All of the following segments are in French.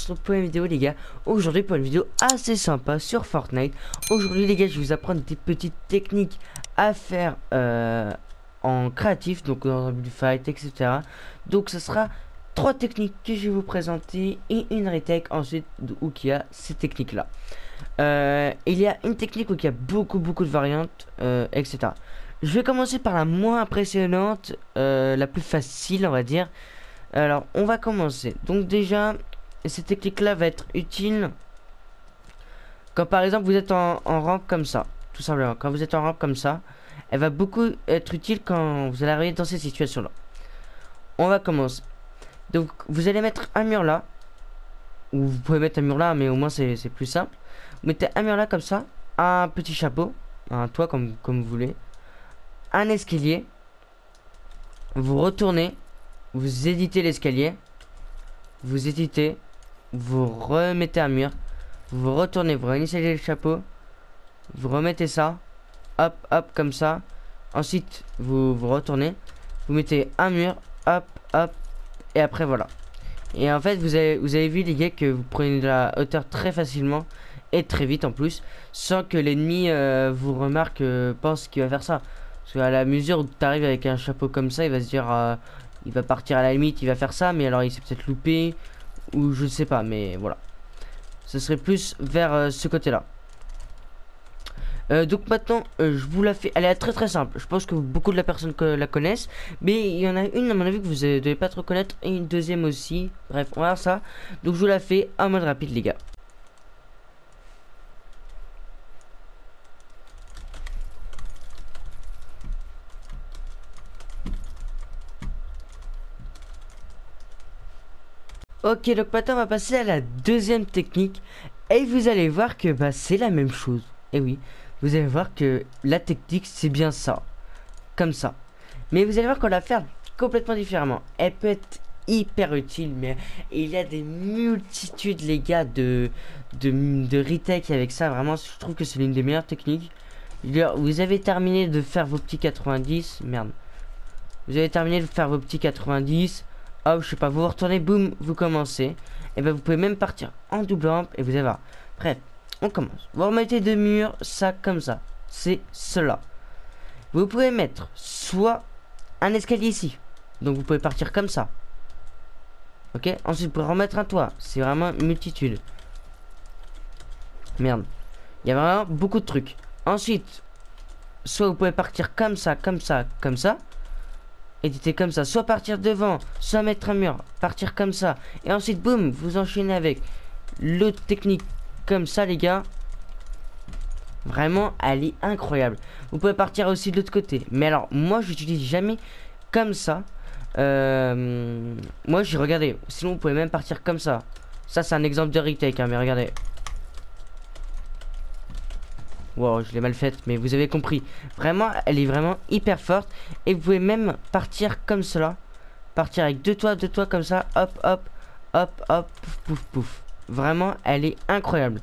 retrouve pour une vidéo les gars. Aujourd'hui pour une vidéo assez sympa sur Fortnite. Aujourd'hui les gars, je vais vous apprendre des petites techniques à faire en créatif, donc dans un build fight, etc. Donc ce sera 3 techniques que je vais vous présenter et une retake ensuite où il y a ces techniques là. Il y a une technique où il y a beaucoup de variantes, etc. Je vais commencer par la moins impressionnante, la plus facile on va dire. Alors on va commencer. Donc déjà cette technique là va être utile quand par exemple vous êtes en rampe comme ça. Tout simplement quand vous êtes en rampe comme ça, elle va beaucoup être utile quand vous allez arriver dans ces situations là. On va commencer. Donc vous allez mettre un mur là, ou vous pouvez mettre un mur là mais au moins c'est plus simple. Vous mettez un mur là comme ça, un petit chapeau, un toit comme vous voulez, un escalier, vous retournez, vous éditez l'escalier, vous éditez, vous remettez un mur, vous retournez, vous réinitialisez le chapeau, vous remettez ça, hop hop comme ça, ensuite vous retournez, vous mettez un mur, hop hop, et après voilà. Et en fait vous avez vu les gars que vous prenez de la hauteur très facilement et très vite en plus, sans que l'ennemi vous remarque, pense qu'il va faire ça. Parce qu'à la mesure où tu arrives avec un chapeau comme ça, il va se dire il va partir à la limite, il va faire ça, mais alors il s'est peut-être loupé ou je sais pas, mais voilà. Ce serait plus vers ce côté-là. Donc maintenant, je vous la fais. Elle est très simple. Je pense que beaucoup de la personne la connaissent, mais il y en a une à mon avis que vous ne devez pas trop connaître et une deuxième aussi. Bref, on va voir ça. Donc je vous la fais en mode rapide, les gars. Ok, donc maintenant on va passer à la deuxième technique et vous allez voir que c'est la même chose. Et oui, vous allez voir que la technique c'est bien ça, comme ça. Mais vous allez voir qu'on va la faire complètement différemment. Elle peut être hyper utile, mais il y a des multitudes les gars de retake avec ça. Vraiment, je trouve que c'est l'une des meilleures techniques. Vous avez terminé de faire vos petits 90, merde. Vous avez terminé de faire vos petits 90. Hop, je sais pas, vous retournez, boum, vous commencez. Et ben vous pouvez même partir en double rampe et vous allez voir. Bref, on commence. Vous remettez deux murs, ça comme ça. C'est cela. Vous pouvez mettre soit un escalier ici. Donc vous pouvez partir comme ça. Ok, ensuite vous pouvez remettre un toit. C'est vraiment une multitude. Merde. Il y a vraiment beaucoup de trucs. Ensuite, soit vous pouvez partir comme ça, comme ça, comme ça. Éditer comme ça, soit partir devant, soit mettre un mur, partir comme ça, et ensuite boum, vous enchaînez avec l'autre technique comme ça les gars. Vraiment elle est incroyable. Vous pouvez partir aussi de l'autre côté, mais alors moi j'utilise jamais comme ça. Moi j'ai regardé, sinon vous pouvez même partir comme ça. Ça c'est un exemple de retake hein, mais regardez. Wow, je l'ai mal faite, mais vous avez compris. Vraiment, elle est vraiment hyper forte. Et vous pouvez même partir comme cela. Partir avec deux toits comme ça. Hop, hop, hop, hop, pouf, pouf, pouf. Vraiment, elle est incroyable.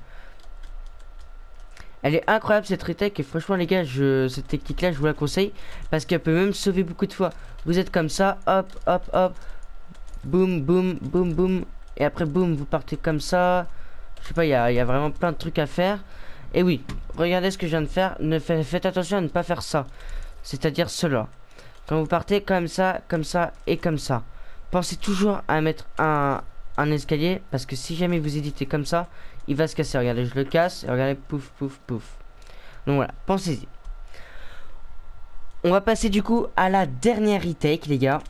Elle est incroyable cette retake. Et franchement, les gars, cette technique-là, je vous la conseille. Parce qu'elle peut même sauver beaucoup de fois. Vous êtes comme ça. Hop, hop, hop. Boum, boum, boum, boum. Et après, boum, vous partez comme ça. Je sais pas, il y a vraiment plein de trucs à faire. Et oui, regardez ce que je viens de faire. Faites attention à ne pas faire ça. C'est-à-dire cela. Quand vous partez comme ça et comme ça. Pensez toujours à mettre un escalier. Parce que si jamais vous éditez comme ça, il va se casser. Regardez, je le casse. Et regardez, pouf, pouf, pouf. Donc voilà, pensez-y. On va passer du coup à la dernière retake, les gars.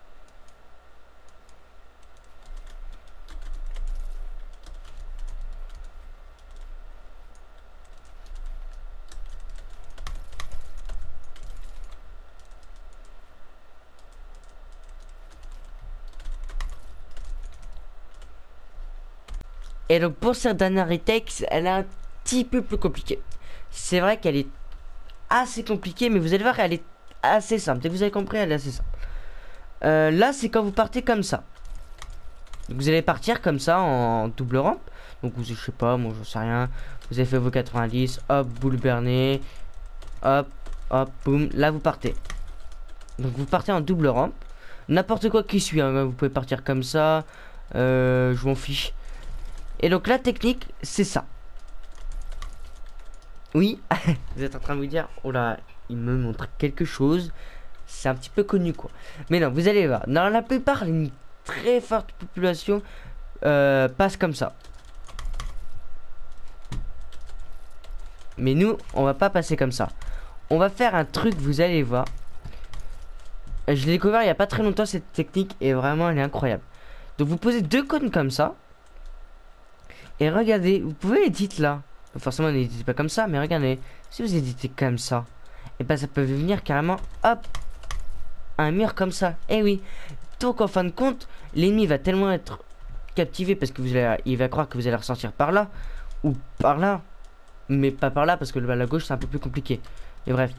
Et donc pour cette dernière retake, elle est un petit peu plus compliquée. C'est vrai qu'elle est assez compliquée, mais vous allez voir qu'elle est assez simple. Dès que vous avez compris, elle est assez simple. Là, c'est quand vous partez comme ça. Donc, vous allez partir comme ça en double rampe. Donc je sais pas, moi j'en sais rien. Vous avez fait vos 90, hop, boule bernée, hop, hop, boum. Là vous partez. Donc vous partez en double rampe. N'importe quoi qui suit, hein. Vous pouvez partir comme ça. Je m'en fiche. Et donc la technique, c'est ça. Oui, vous êtes en train de vous dire, oh là, il me montre quelque chose. C'est un petit peu connu quoi. Mais non, vous allez voir. Dans la plupart, une très forte population passe comme ça. Mais nous, on va pas passer comme ça. On va faire un truc, vous allez voir. Je l'ai découvert il y a pas très longtemps cette technique et vraiment elle est incroyable. Donc vous posez 2 cônes comme ça. Et regardez, vous pouvez éditer là. Forcément n'éditez pas comme ça, mais regardez. Si vous éditez comme ça, et ben ça peut venir carrément, hop, un mur comme ça. Et oui. Donc en fin de compte, l'ennemi va tellement être captivé parce que il va croire que vous allez ressortir par là ou par là, mais pas par là parce que la gauche c'est un peu plus compliqué. Mais bref.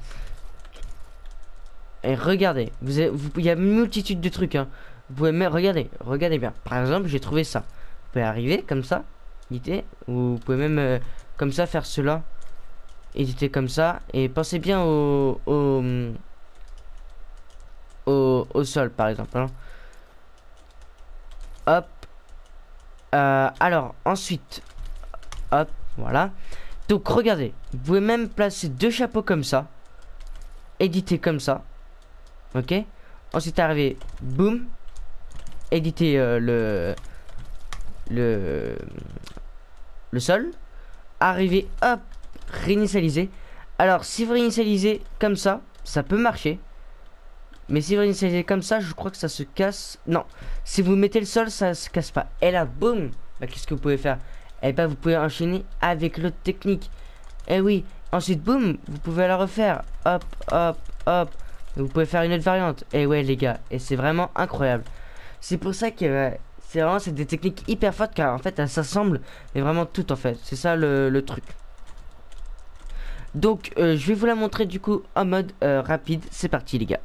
Et regardez, il y a une multitude de trucs. Hein. Vous pouvez même regardez bien. Par exemple, j'ai trouvé ça. Vous pouvez arriver comme ça, éditer, ou vous pouvez même comme ça faire cela, éditer comme ça. Et pensez bien au sol, par exemple. Hein. Hop. Alors ensuite, hop, voilà. Donc regardez, vous pouvez même placer 2 chapeaux comme ça, éditer comme ça. Ok. Ensuite arriver, boum, éditer le sol. Arriver, hop, réinitialiser. Alors si vous réinitialisez comme ça peut marcher. Mais si vous réinitialisez comme ça, je crois que ça se casse. Non, si vous mettez le sol, ça se casse pas. Et là, boum, bah, qu'est-ce que vous pouvez faire? Eh ben vous pouvez enchaîner avec l'autre technique. Et oui, ensuite, boum, vous pouvez la refaire. Hop, hop, hop. Vous pouvez faire une autre variante. Et ouais les gars, et c'est vraiment incroyable. C'est pour ça que c'est des techniques hyper fortes car en fait elles s'assemblent mais vraiment toutes en fait. C'est ça le truc. Donc je vais vous la montrer du coup en mode rapide. C'est parti les gars.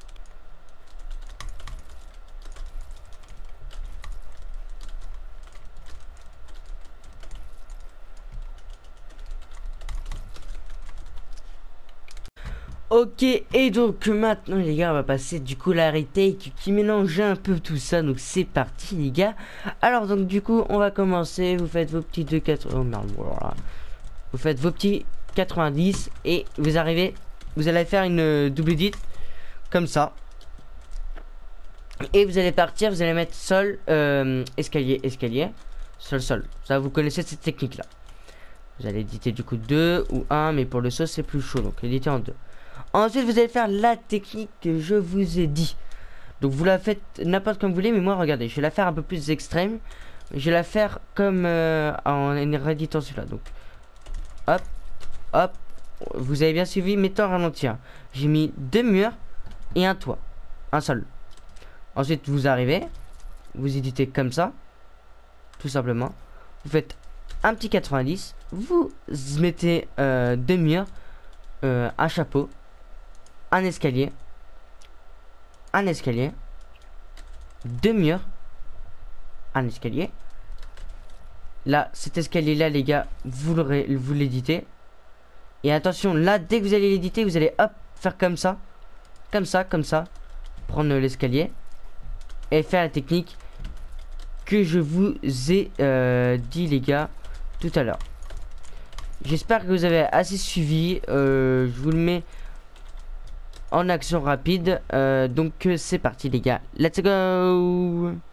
Ok, et donc maintenant les gars on va passer du coup la retake qui mélange un peu tout ça. Donc c'est parti les gars. Alors donc du coup on va commencer. Vous faites vos petits 2,80. Oh merde, voilà. Vous faites vos petits 90 et vous arrivez. Vous allez faire une double edit comme ça. Et vous allez partir, vous allez mettre sol, escalier, escalier, sol, sol. Ça vous connaissez cette technique là. Vous allez éditer du coup 2 ou 1, mais pour le sol c'est plus chaud, donc éditer en 2. Ensuite vous allez faire la technique que je vous ai dit. Donc vous la faites n'importe comme vous voulez, mais moi regardez, je vais la faire un peu plus extrême. Je vais la faire comme en rééditant celui-là. Donc hop, hop, vous avez bien suivi, mettons en ralentir. J'ai mis 2 murs et un toit, un sol. Ensuite vous arrivez, vous éditez comme ça, tout simplement. Vous faites un petit 90, vous mettez 2 murs, un chapeau, un escalier, 2 murs, un escalier. Là, cet escalier là les gars, vous l'éditez. Et attention, là dès que vous allez l'éditer, vous allez hop, faire comme ça, comme ça, comme ça, prendre l'escalier et faire la technique que je vous ai dit les gars tout à l'heure. J'espère que vous avez assez suivi. Je vous le mets en action rapide. Donc c'est parti les gars. Let's go.